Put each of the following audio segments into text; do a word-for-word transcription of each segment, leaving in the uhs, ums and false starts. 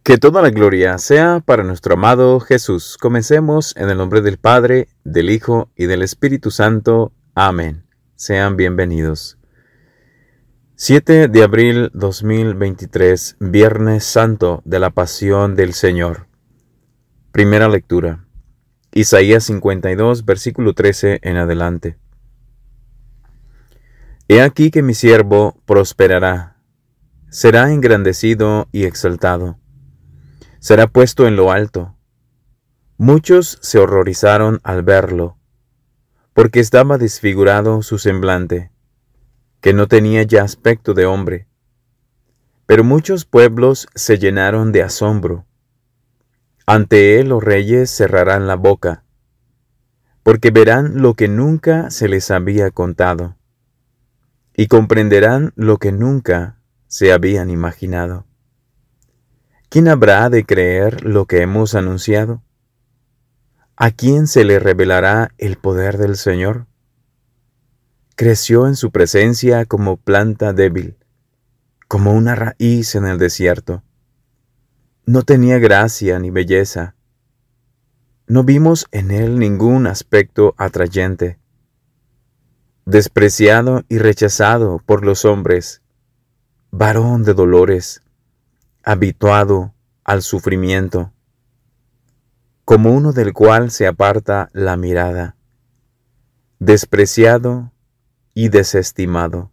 Que toda la gloria sea para nuestro amado Jesús. Comencemos en el nombre del Padre, del Hijo y del Espíritu Santo. Amén. Sean bienvenidos. siete de abril dos mil veintitrés, Viernes Santo de la Pasión del Señor. Primera lectura. Isaías cincuenta y dos, versículo trece en adelante. He aquí que mi siervo prosperará, será engrandecido y exaltado. Será puesto en lo alto. Muchos se horrorizaron al verlo, porque estaba desfigurado su semblante, que no tenía ya aspecto de hombre. Pero muchos pueblos se llenaron de asombro. Ante él los reyes cerrarán la boca, porque verán lo que nunca se les había contado, y comprenderán lo que nunca se habían imaginado. ¿Quién habrá de creer lo que hemos anunciado? ¿A quién se le revelará el poder del Señor? Creció en su presencia como planta débil, como una raíz en el desierto. No tenía gracia ni belleza. No vimos en él ningún aspecto atrayente. Despreciado y rechazado por los hombres, varón de dolores, habituado al sufrimiento, como uno del cual se aparta la mirada, despreciado y desestimado.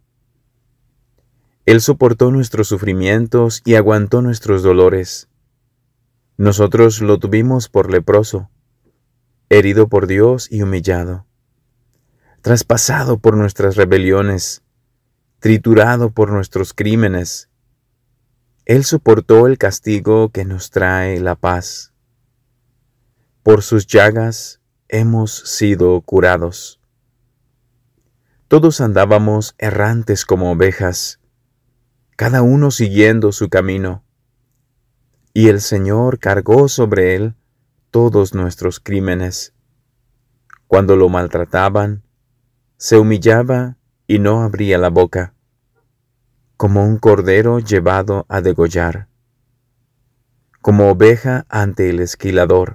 Él soportó nuestros sufrimientos y aguantó nuestros dolores. Nosotros lo tuvimos por leproso, herido por Dios y humillado, traspasado por nuestras rebeliones, triturado por nuestros crímenes. Él soportó el castigo que nos trae la paz. Por sus llagas hemos sido curados. Todos andábamos errantes como ovejas, cada uno siguiendo su camino, y el Señor cargó sobre él todos nuestros crímenes. Cuando lo maltrataban, se humillaba y no abría la boca, como un cordero llevado a degollar, como oveja ante el esquilador.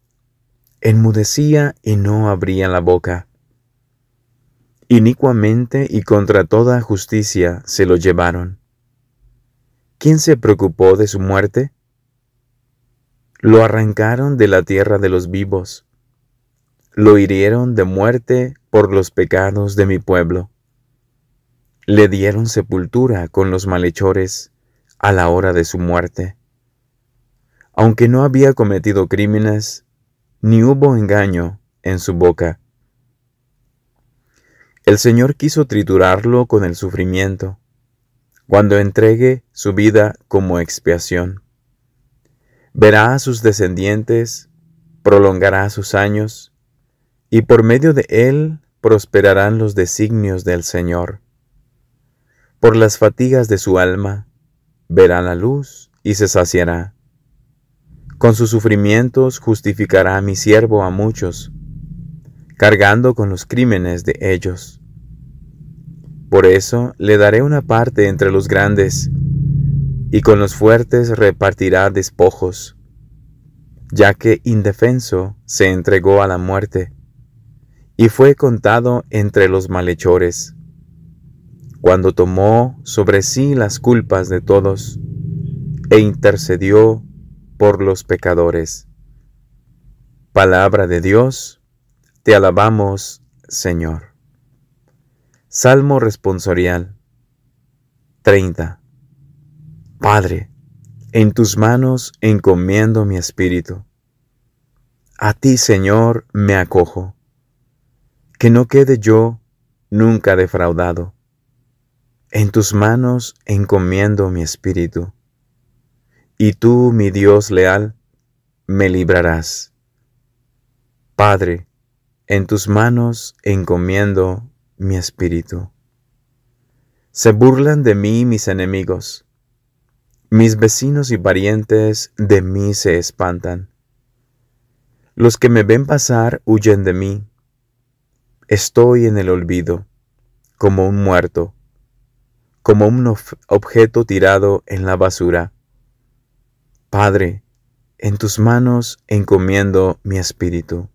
Enmudecía y no abría la boca. Inicuamente y contra toda justicia se lo llevaron. ¿Quién se preocupó de su muerte? Lo arrancaron de la tierra de los vivos. Lo hirieron de muerte por los pecados de mi pueblo. Le dieron sepultura con los malhechores a la hora de su muerte. Aunque no había cometido crímenes, ni hubo engaño en su boca. El Señor quiso triturarlo con el sufrimiento, cuando entregue su vida como expiación. Verá a sus descendientes, prolongará sus años, y por medio de él prosperarán los designios del Señor. Por las fatigas de su alma, verá la luz y se saciará. Con sus sufrimientos justificará a mi siervo a muchos, cargando con los crímenes de ellos. Por eso le daré una parte entre los grandes, y con los fuertes repartirá despojos, ya que indefenso se entregó a la muerte, y fue contado entre los malhechores, cuando tomó sobre sí las culpas de todos, e intercedió por los pecadores. Palabra de Dios, te alabamos, Señor. Salmo responsorial treinta. Padre, en tus manos encomiendo mi espíritu. A ti, Señor, me acojo. Que no quede yo nunca defraudado. En tus manos encomiendo mi espíritu. Y tú, mi Dios leal, me librarás. Padre, en tus manos encomiendo mi espíritu. Se burlan de mí mis enemigos. Mis vecinos y parientes de mí se espantan. Los que me ven pasar huyen de mí. Estoy en el olvido, como un muerto, como un objeto tirado en la basura. Padre, en tus manos encomiendo mi espíritu.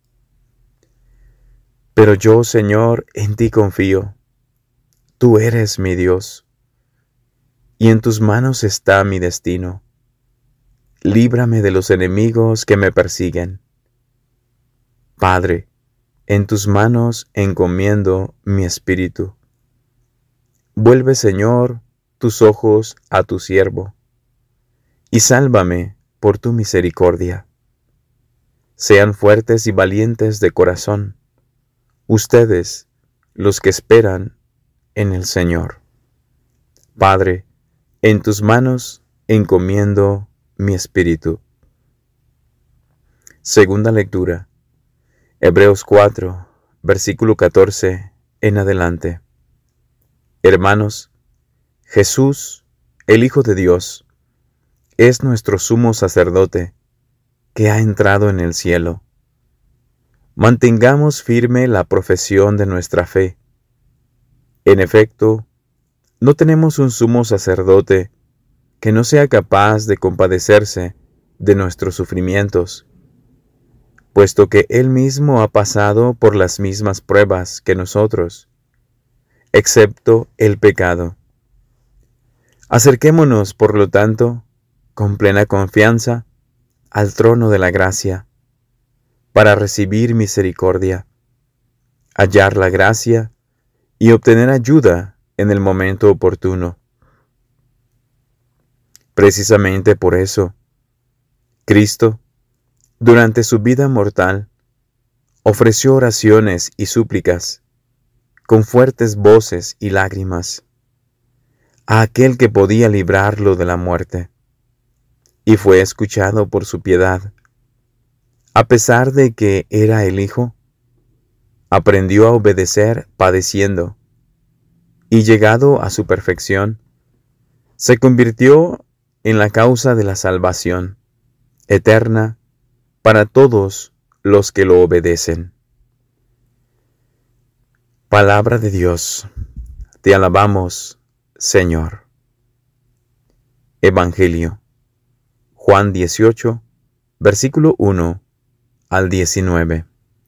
Pero yo, Señor, en ti confío. Tú eres mi Dios, y en tus manos está mi destino. Líbrame de los enemigos que me persiguen. Padre, en tus manos encomiendo mi espíritu. Vuelve, Señor, tus ojos a tu siervo, y sálvame por tu misericordia. Sean fuertes y valientes de corazón, ustedes, los que esperan en el Señor. Padre, en tus manos encomiendo mi espíritu. Segunda lectura. Hebreos cuatro, versículo catorce en adelante. Hermanos, Jesús, el Hijo de Dios, es nuestro sumo sacerdote que ha entrado en el cielo. Mantengamos firme la profesión de nuestra fe. En efecto, no tenemos un sumo sacerdote que no sea capaz de compadecerse de nuestros sufrimientos, puesto que Él mismo ha pasado por las mismas pruebas que nosotros, excepto el pecado. Acerquémonos, por lo tanto, con plena confianza, al trono de la gracia, para recibir misericordia, hallar la gracia y obtener ayuda en el momento oportuno. Precisamente por eso, Cristo, durante su vida mortal, ofreció oraciones y súplicas, con fuertes voces y lágrimas, a aquel que podía librarlo de la muerte, y fue escuchado por su piedad. A pesar de que era el Hijo, aprendió a obedecer padeciendo, y llegado a su perfección, se convirtió en la causa de la salvación eterna para todos los que lo obedecen. Palabra de Dios, te alabamos, Señor. Evangelio, Juan dieciocho, versículo uno al diecinueve.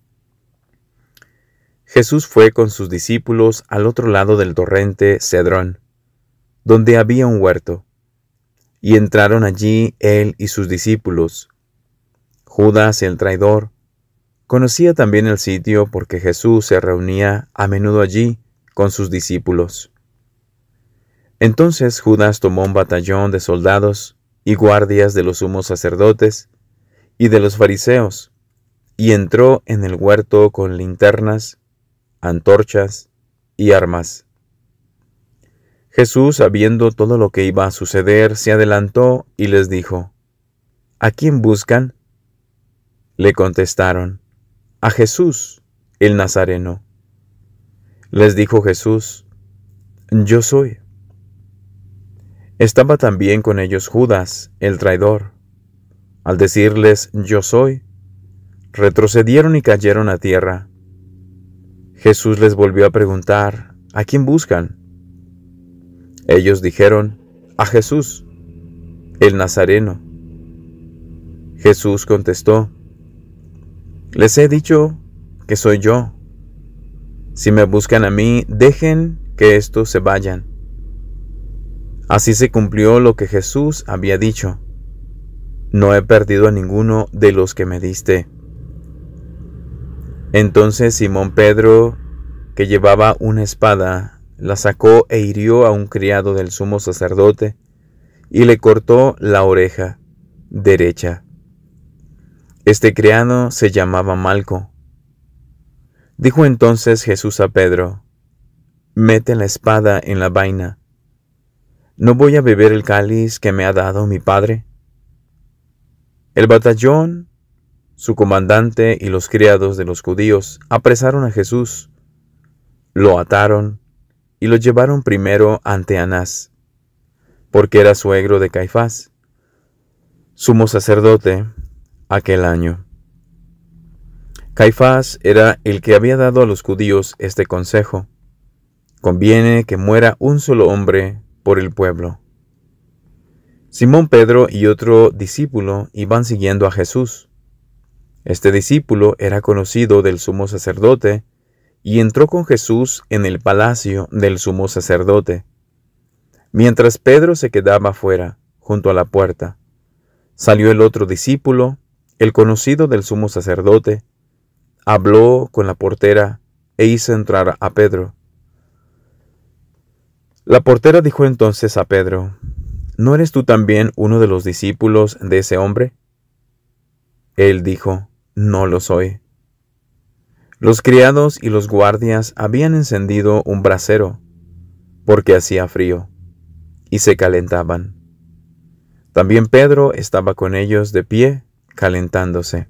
Jesús fue con sus discípulos al otro lado del torrente Cedrón, donde había un huerto, y entraron allí él y sus discípulos. Judas, el traidor, conocía también el sitio porque Jesús se reunía a menudo allí con sus discípulos. Entonces Judas tomó un batallón de soldados y guardias de los sumos sacerdotes y de los fariseos, y entró en el huerto con linternas, antorchas y armas. Jesús, sabiendo todo lo que iba a suceder, se adelantó y les dijo: ¿A quién buscan? Le contestaron: a Jesús, el Nazareno. Les dijo Jesús: Yo soy. Estaba también con ellos Judas, el traidor. Al decirles yo soy, retrocedieron y cayeron a tierra. Jesús les volvió a preguntar: ¿a quién buscan? Ellos dijeron: a Jesús, el Nazareno. Jesús contestó: les he dicho que soy yo. Si me buscan a mí, dejen que estos se vayan. Así se cumplió lo que Jesús había dicho: no he perdido a ninguno de los que me diste. Entonces Simón Pedro, que llevaba una espada, la sacó e hirió a un criado del sumo sacerdote y le cortó la oreja derecha. Este criado se llamaba Malco. Dijo entonces Jesús a Pedro: mete la espada en la vaina. ¿No voy a beber el cáliz que me ha dado mi Padre? El batallón, su comandante y los criados de los judíos apresaron a Jesús, lo ataron y lo llevaron primero ante Anás, porque era suegro de Caifás, sumo sacerdote aquel año. Caifás era el que había dado a los judíos este consejo: conviene que muera un solo hombre por el pueblo. Simón Pedro y otro discípulo iban siguiendo a Jesús. Este discípulo era conocido del sumo sacerdote y entró con Jesús en el palacio del sumo sacerdote. Mientras Pedro se quedaba fuera, junto a la puerta, salió el otro discípulo, el conocido del sumo sacerdote, habló con la portera e hizo entrar a Pedro. La portera dijo entonces a Pedro: ¿No eres tú también uno de los discípulos de ese hombre? Él dijo: No lo soy. Los criados y los guardias habían encendido un brasero, porque hacía frío, y se calentaban. También Pedro estaba con ellos de pie, calentándose.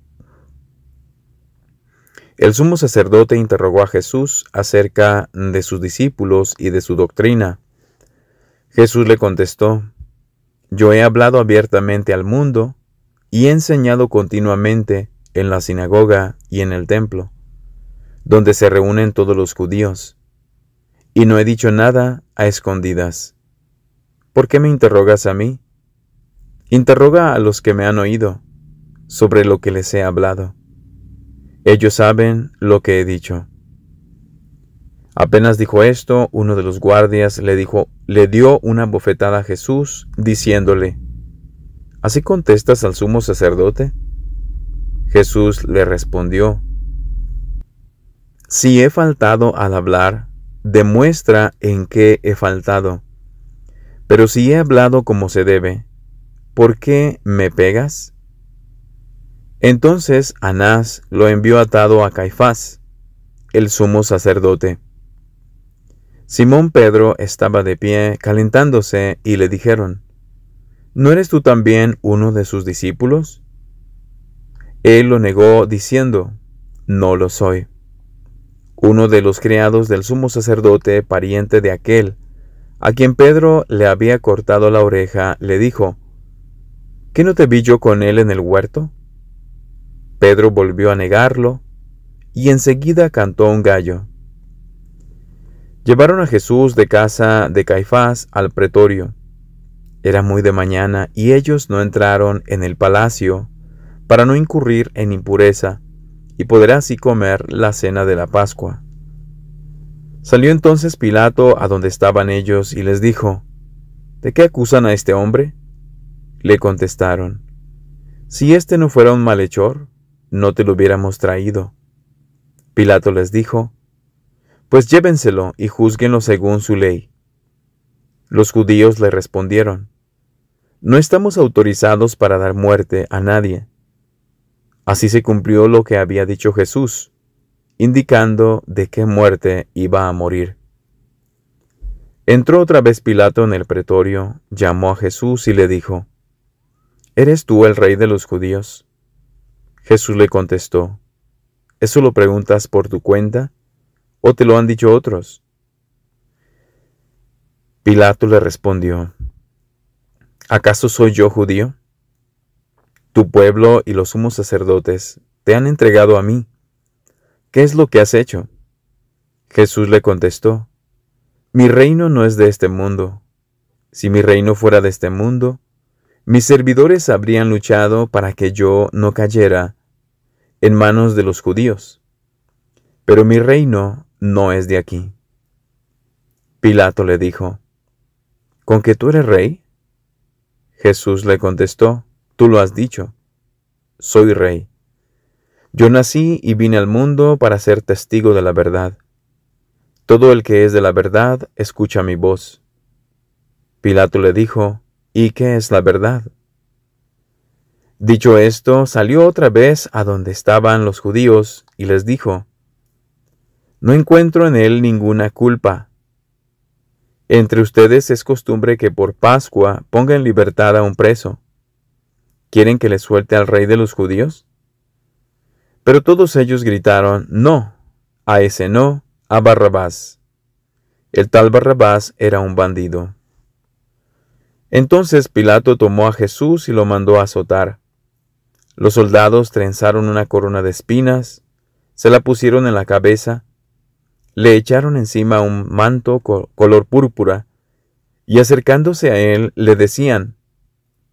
El sumo sacerdote interrogó a Jesús acerca de sus discípulos y de su doctrina. Jesús le contestó: Yo he hablado abiertamente al mundo y he enseñado continuamente en la sinagoga y en el templo, donde se reúnen todos los judíos, y no he dicho nada a escondidas. ¿Por qué me interrogas a mí? Interroga a los que me han oído sobre lo que les he hablado. Ellos saben lo que he dicho. Apenas dijo esto, uno de los guardias le dijo, le dio una bofetada a Jesús, diciéndole: ¿Así contestas al sumo sacerdote? Jesús le respondió: Si he faltado al hablar, demuestra en qué he faltado. Pero si he hablado como se debe, ¿por qué me pegas? Entonces Anás lo envió atado a Caifás, el sumo sacerdote. Simón Pedro estaba de pie calentándose y le dijeron: ¿No eres tú también uno de sus discípulos? Él lo negó diciendo: No lo soy. Uno de los criados del sumo sacerdote, pariente de aquel a quien Pedro le había cortado la oreja, le dijo: ¿Qué no te vi yo con él en el huerto? Pedro volvió a negarlo, y enseguida cantó un gallo. Llevaron a Jesús de casa de Caifás al pretorio. Era muy de mañana, y ellos no entraron en el palacio para no incurrir en impureza y poder así comer la cena de la Pascua. Salió entonces Pilato a donde estaban ellos y les dijo: ¿De qué acusan a este hombre? Le contestaron: Si este no fuera un malhechor, no te lo hubiéramos traído. Pilato les dijo: Pues llévenselo y júzguenlo según su ley. Los judíos le respondieron: No estamos autorizados para dar muerte a nadie. Así se cumplió lo que había dicho Jesús, indicando de qué muerte iba a morir. Entró otra vez Pilato en el pretorio, llamó a Jesús y le dijo: ¿Eres tú el rey de los judíos? Jesús le contestó: ¿Eso lo preguntas por tu cuenta, o te lo han dicho otros? Pilato le respondió: ¿Acaso soy yo judío? Tu pueblo y los sumos sacerdotes te han entregado a mí. ¿Qué es lo que has hecho? Jesús le contestó: Mi reino no es de este mundo. Si mi reino fuera de este mundo, mis servidores habrían luchado para que yo no cayera en manos de los judíos. Pero mi reino no es de aquí. Pilato le dijo: ¿Con que tú eres rey? Jesús le contestó: Tú lo has dicho. Soy rey. Yo nací y vine al mundo para ser testigo de la verdad. Todo el que es de la verdad escucha mi voz. Pilato le dijo: ¿Y qué es la verdad? Dicho esto, salió otra vez a donde estaban los judíos y les dijo: No encuentro en él ninguna culpa. Entre ustedes es costumbre que por Pascua ponga en libertad a un preso. ¿Quieren que le suelte al rey de los judíos? Pero todos ellos gritaron: No, a ese no, a Barrabás. El tal Barrabás era un bandido. Entonces Pilato tomó a Jesús y lo mandó a azotar. Los soldados trenzaron una corona de espinas, se la pusieron en la cabeza, le echaron encima un manto co- color púrpura, y acercándose a él le decían: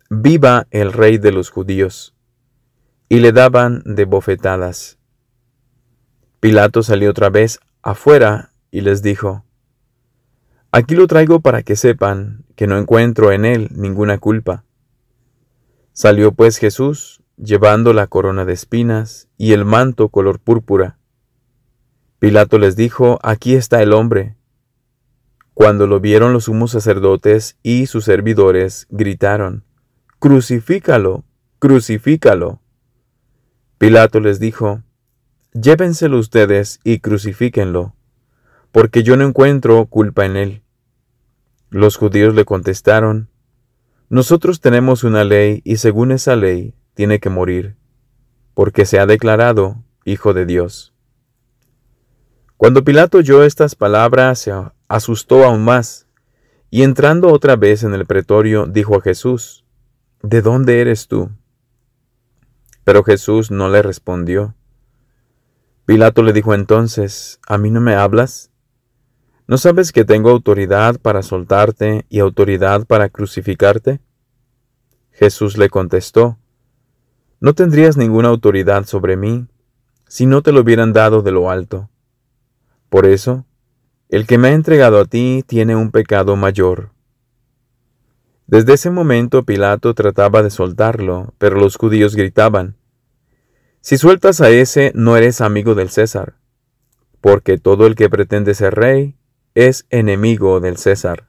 «Viva el Rey de los judíos», y le daban de bofetadas. Pilato salió otra vez afuera y les dijo: «Aquí lo traigo para que sepan que no encuentro en él ninguna culpa». Salió pues Jesús, llevando la corona de espinas y el manto color púrpura. Pilato les dijo: «Aquí está el hombre». Cuando lo vieron los sumos sacerdotes y sus servidores, gritaron: «¡Crucifícalo! ¡Crucifícalo!». Pilato les dijo: «Llévenselo ustedes y crucifíquenlo, porque yo no encuentro culpa en él». Los judíos le contestaron: «Nosotros tenemos una ley y según esa ley tiene que morir, porque se ha declarado Hijo de Dios». Cuando Pilato oyó estas palabras, se asustó aún más, y entrando otra vez en el pretorio, dijo a Jesús: «¿De dónde eres tú?». Pero Jesús no le respondió. Pilato le dijo entonces: «¿A mí no me hablas? ¿No sabes que tengo autoridad para soltarte y autoridad para crucificarte?». Jesús le contestó: «No tendrías ninguna autoridad sobre mí si no te lo hubieran dado de lo alto. Por eso, el que me ha entregado a ti tiene un pecado mayor». Desde ese momento Pilato trataba de soltarlo, pero los judíos gritaban: «Si sueltas a ese, no eres amigo del César, porque todo el que pretende ser rey es enemigo del César».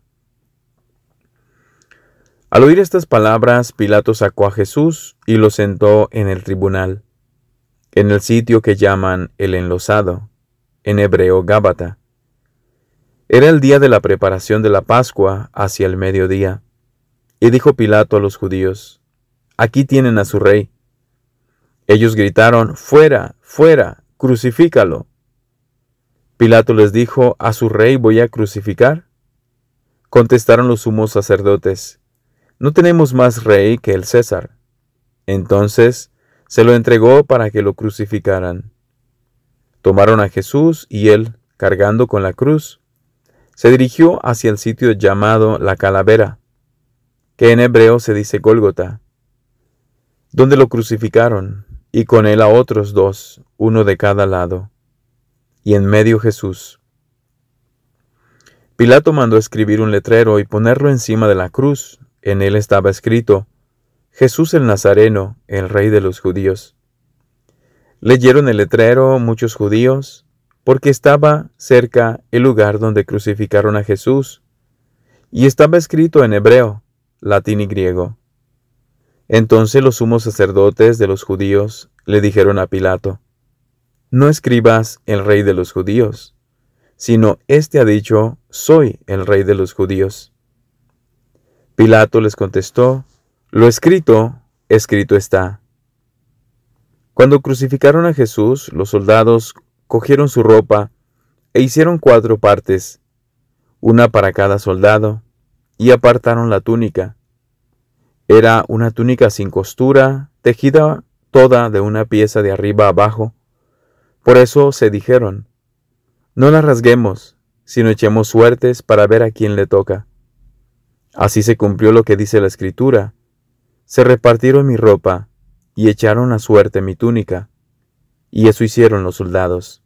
Al oír estas palabras, Pilato sacó a Jesús y lo sentó en el tribunal, en el sitio que llaman el Enlosado, en hebreo Gábata. Era el día de la preparación de la Pascua, hacia el mediodía, y dijo Pilato a los judíos: «Aquí tienen a su rey». Ellos gritaron: «¡Fuera, fuera, crucifícalo!». Pilato les dijo: «¿A su rey voy a crucificar?». Contestaron los sumos sacerdotes: «No tenemos más rey que el César». Entonces se lo entregó para que lo crucificaran. Tomaron a Jesús y él, cargando con la cruz, se dirigió hacia el sitio llamado la Calavera, que en hebreo se dice Gólgota, donde lo crucificaron, y con él a otros dos, uno de cada lado, y en medio Jesús. Pilato mandó escribir un letrero y ponerlo encima de la cruz. En él estaba escrito: «Jesús el Nazareno, el Rey de los judíos». Leyeron el letrero muchos judíos, porque estaba cerca el lugar donde crucificaron a Jesús, y estaba escrito en hebreo, latín y griego. Entonces los sumos sacerdotes de los judíos le dijeron a Pilato: «No escribas el Rey de los judíos, sino éste ha dicho: soy el Rey de los judíos». Pilato les contestó: «Lo escrito, escrito está». Cuando crucificaron a Jesús, los soldados cogieron su ropa e hicieron cuatro partes, una para cada soldado, y apartaron la túnica. Era una túnica sin costura, tejida toda de una pieza de arriba abajo. Por eso se dijeron: «No la rasguemos, sino echemos suertes para ver a quién le toca». Así se cumplió lo que dice la Escritura: «Se repartieron mi ropa y echaron a suerte mi túnica», y eso hicieron los soldados.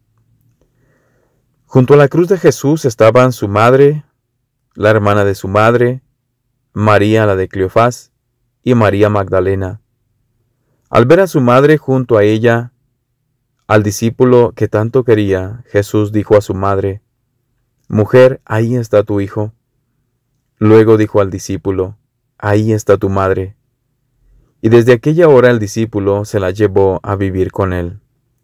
Junto a la cruz de Jesús estaban su madre, la hermana de su madre, María la de Cleofás y María Magdalena. Al ver a su madre junto a ella, al discípulo que tanto quería, Jesús dijo a su madre: «Mujer, ahí está tu hijo». Luego dijo al discípulo: «Ahí está tu madre». Y desde aquella hora el discípulo se la llevó a vivir con él.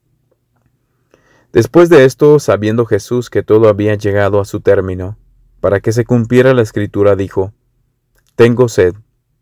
Después de esto, sabiendo Jesús que todo había llegado a su término, para que se cumpliera la Escritura, dijo: «Tengo sed».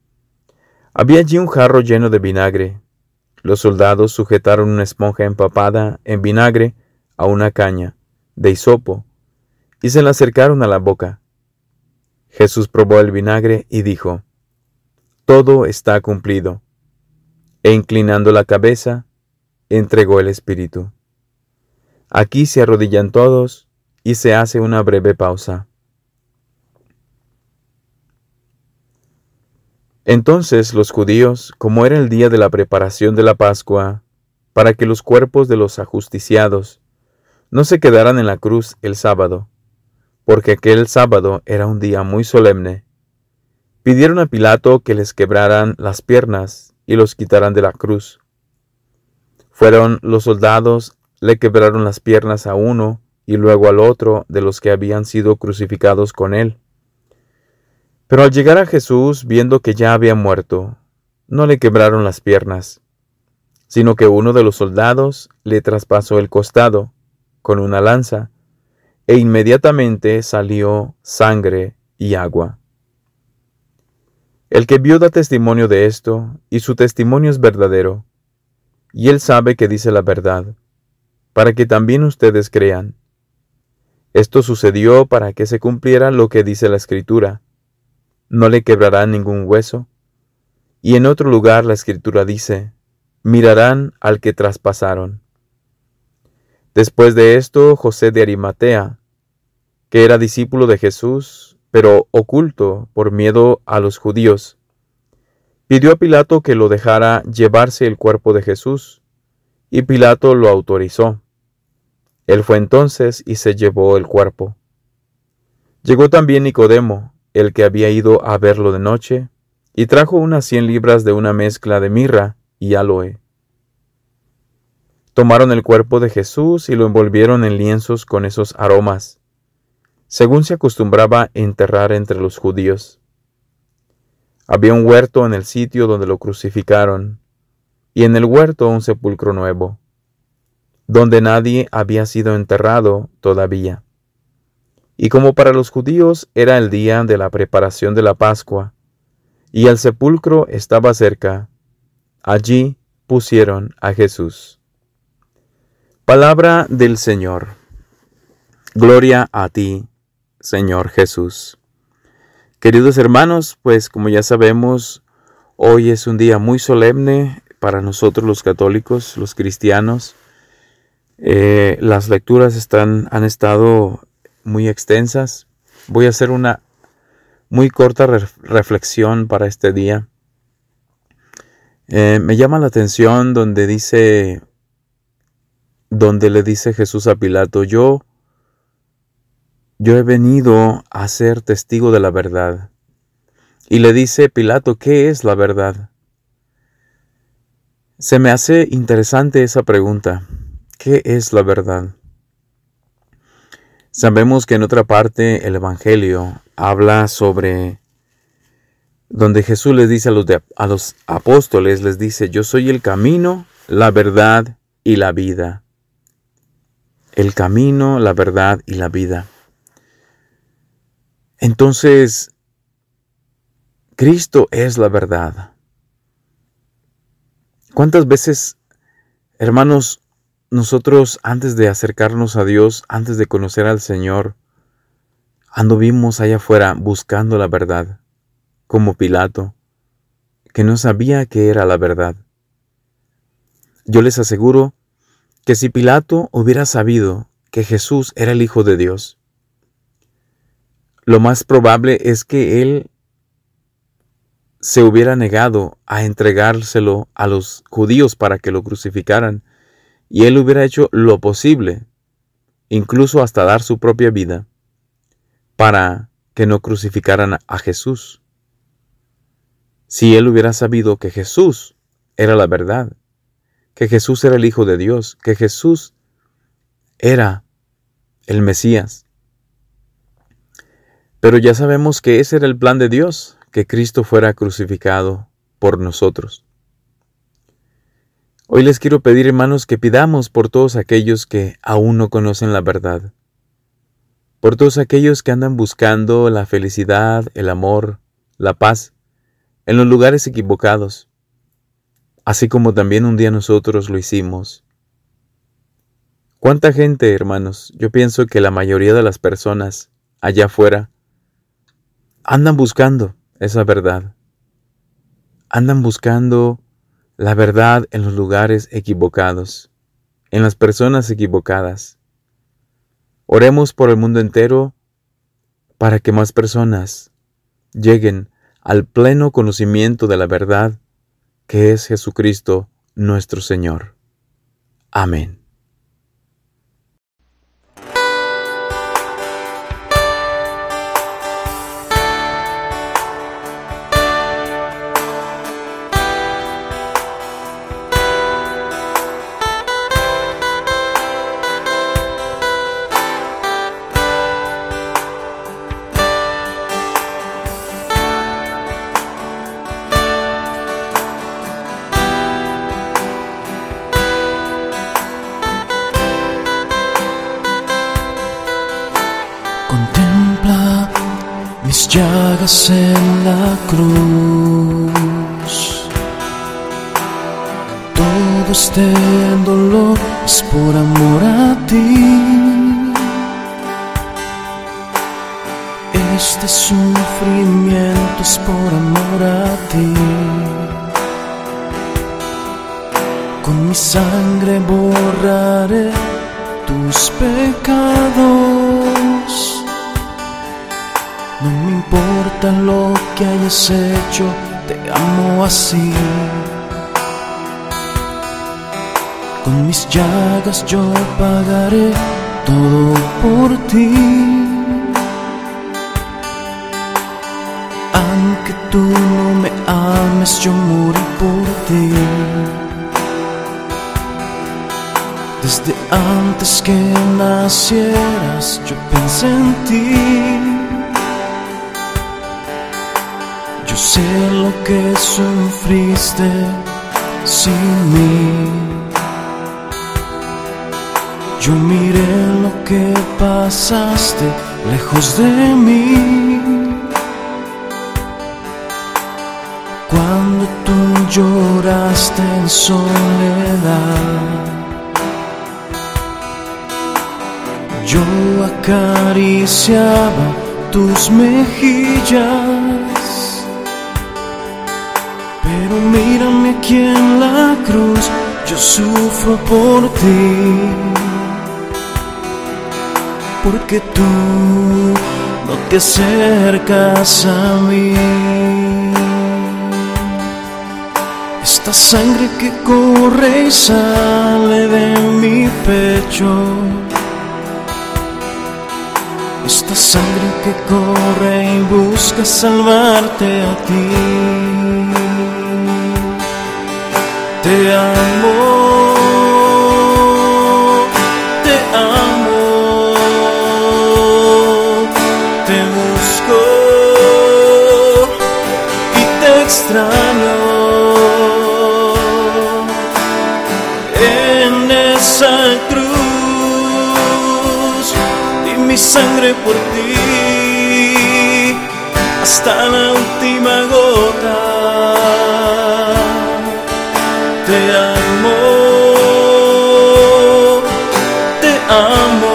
Había allí un jarro lleno de vinagre. Los soldados sujetaron una esponja empapada en vinagre a una caña de hisopo y se la acercaron a la boca. Jesús probó el vinagre y dijo: «Todo está cumplido». E inclinando la cabeza, entregó el espíritu. Aquí se arrodillan todos y se hace una breve pausa. Entonces los judíos, como era el día de la preparación de la Pascua, para que los cuerpos de los ajusticiados no se quedaran en la cruz el sábado, porque aquel sábado era un día muy solemne, pidieron a Pilato que les quebraran las piernas y los quitaran de la cruz. Fueron los soldados, le quebraron las piernas a uno y luego al otro de los que habían sido crucificados con él. Pero al llegar a Jesús, viendo que ya había muerto, no le quebraron las piernas, sino que uno de los soldados le traspasó el costado con una lanza, e inmediatamente salió sangre y agua. El que vio da testimonio de esto, y su testimonio es verdadero, y él sabe que dice la verdad, para que también ustedes crean. Esto sucedió para que se cumpliera lo que dice la Escritura: no le quebrarán ningún hueso. Y en otro lugar la Escritura dice: mirarán al que traspasaron. Después de esto, José de Arimatea, que era discípulo de Jesús, pero oculto por miedo a los judíos, pidió a Pilato que lo dejara llevarse el cuerpo de Jesús, y Pilato lo autorizó. Él fue entonces y se llevó el cuerpo. Llegó también Nicodemo, el que había ido a verlo de noche, y trajo unas cien libras de una mezcla de mirra y áloe. Tomaron el cuerpo de Jesús y lo envolvieron en lienzos con esos aromas, según se acostumbraba enterrar entre los judíos. Había un huerto en el sitio donde lo crucificaron, y en el huerto un sepulcro nuevo, donde nadie había sido enterrado todavía. Y como para los judíos era el día de la preparación de la Pascua, y el sepulcro estaba cerca, allí pusieron a Jesús. Palabra del Señor. Gloria a ti, Señor Jesús. Queridos hermanos, pues como ya sabemos, hoy es un día muy solemne para nosotros los católicos, los cristianos. Eh, las lecturas están, han estado muy extensas. Voy a hacer una muy corta re reflexión para este día. Eh, me llama la atención donde dice, donde le dice Jesús a Pilato: yo, yo he venido a ser testigo de la verdad. Y le dice Pilato: ¿qué es la verdad? Se me hace interesante esa pregunta. ¿Qué es la verdad? Sabemos que en otra parte el Evangelio habla sobre donde Jesús les dice a los, de, a los apóstoles, les dice: yo soy el camino, la verdad y la vida. El camino, la verdad y la vida. Entonces, Cristo es la verdad. ¿Cuántas veces, hermanos, nosotros antes de acercarnos a Dios, antes de conocer al Señor, anduvimos allá afuera buscando la verdad, como Pilato, que no sabía qué era la verdad? Yo les aseguro que si Pilato hubiera sabido que Jesús era el Hijo de Dios, lo más probable es que él se hubiera negado a entregárselo a los judíos para que lo crucificaran, y él hubiera hecho lo posible, incluso hasta dar su propia vida, para que no crucificaran a Jesús. Si él hubiera sabido que Jesús era la verdad, que Jesús era el Hijo de Dios, que Jesús era el Mesías. Pero ya sabemos que ese era el plan de Dios, que Cristo fuera crucificado por nosotros. Hoy les quiero pedir, hermanos, que pidamos por todos aquellos que aún no conocen la verdad, por todos aquellos que andan buscando la felicidad, el amor, la paz, en los lugares equivocados, así como también un día nosotros lo hicimos. ¿Cuánta gente, hermanos? Yo pienso que la mayoría de las personas allá afuera andan buscando esa verdad. Andan buscando la verdad en los lugares equivocados, en las personas equivocadas. Oremos por el mundo entero para que más personas lleguen al pleno conocimiento de la verdad, que es Jesucristo nuestro Señor. Amén. Contempla mis llagas en la cruz. Todo este dolor es por amor a ti. Este sufrimiento es por amor a ti. Con mi sangre borraré tus pecados. No me importa lo que hayas hecho, te amo así. Con mis llagas yo pagaré todo por ti. Aunque tú no me ames, yo morí por ti. Desde antes que nacieras yo pensé en ti. Yo sé lo que sufriste sin mí. Yo miré lo que pasaste lejos de mí. Cuando tú lloraste en soledad, yo acariciaba tus mejillas. Pero mírame aquí en la cruz, yo sufro por ti. Porque tú no te acercas a mí. Esta sangre que corre y sale de mi pecho, esta sangre que corre y busca salvarte a ti. Te amo, te amo, te busco y te extraño. En esa cruz di mi sangre por ti hasta la última gota. Te amo, te amo,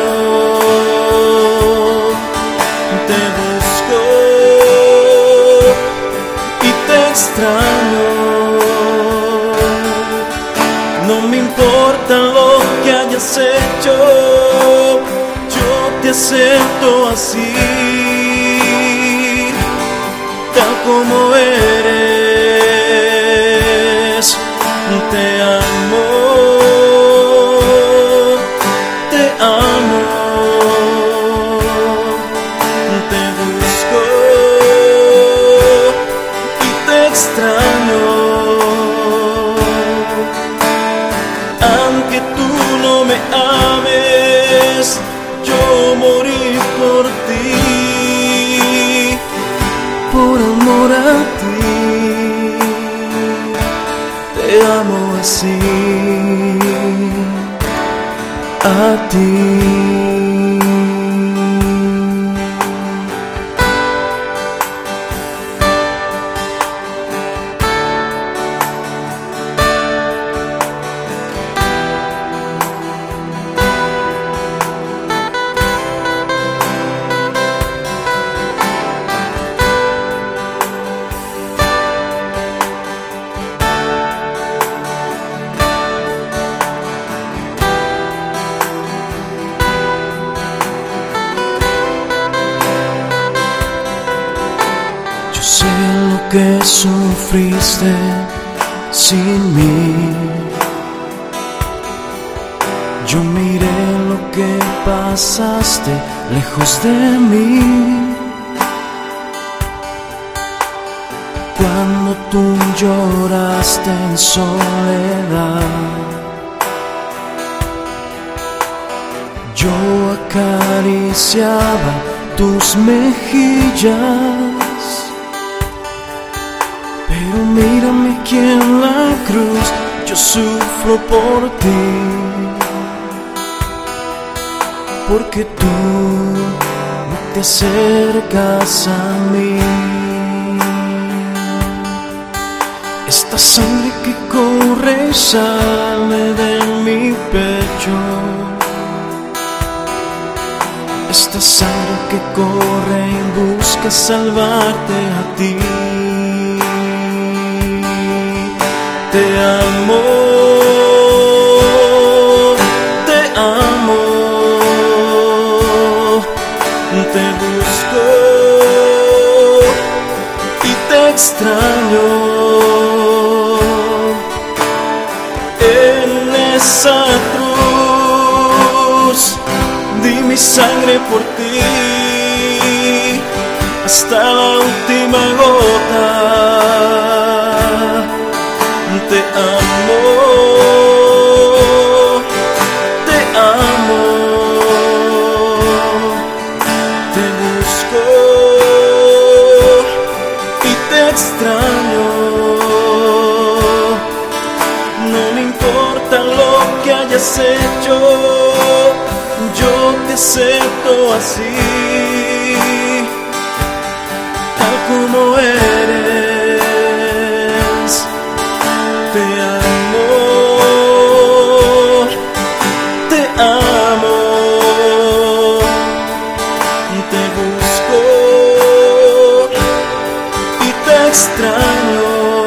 te busco y te extraño. No me importa lo que hayas hecho, yo te acepto así, tal como eres. Te amo, te amo, te busco y te extraño. Aunque tú no me ames, yo morí por ti, por amor a ti. Te amo así, a ti. que sufriste sin mí. Yo miré lo que pasaste lejos de mí. Cuando tú lloraste en soledad, yo acariciaba tus mejillas. Pero mírame aquí en la cruz, yo sufro por ti, porque tú no te acercas a mí. Esta sangre que corre y sale de mi pecho, esta sangre que corre y busca salvarte a ti. Te amo, te amo, te busco y te extraño. En esa cruz di mi sangre por ti hasta la última gota. Te amo, te amo, te busco y te extraño. No me importa lo que hayas hecho, yo te acepto así, tal como eres. Te amo, te amo, te busco y te extraño.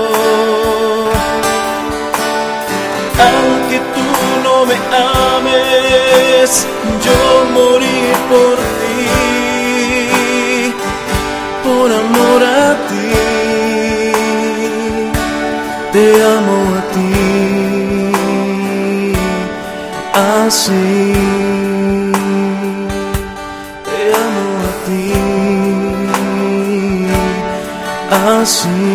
Aunque tú no me ames, yo morí por ti, por amor a ti. Te amo a ti, así. Te amo a ti, así.